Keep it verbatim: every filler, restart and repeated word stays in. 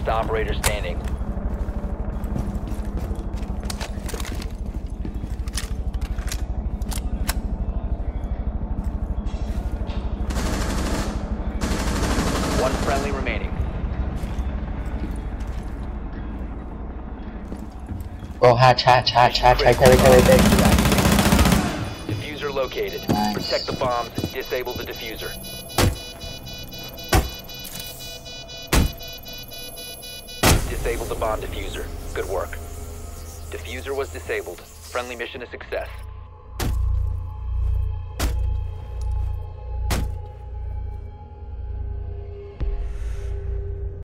Last operator standing. One friendly remaining. Bro, hatch, hatch, hatch, hatch, hatch, hatch, hatch, hatch. Diffuser located. Nice. Protect the bombs. Disable the diffuser. Disable the bomb diffuser. Good work. Diffuser was disabled. Friendly mission a success.